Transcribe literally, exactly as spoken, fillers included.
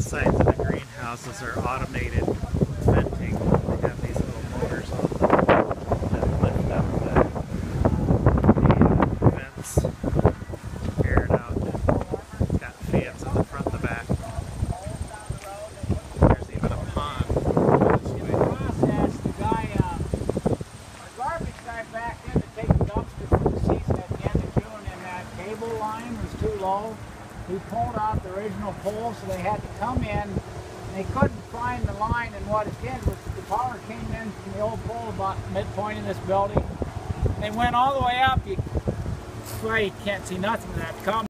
sides of the greenhouses are automated venting. They have these little motors on them that lift up the, the uh, vents, air it out. It's got fans on the front and the back. There's even a pond this way. Process, the guy, uh, our garbage guy back in to take the dumpster for the season at the end of June, and that cable line was too low. He pulled out the original pole, so they had to come in, and they couldn't find the line, and what it did was the power came in from the old pole about midpoint in this building. They went all the way up. You, well, you can't see nothing of that.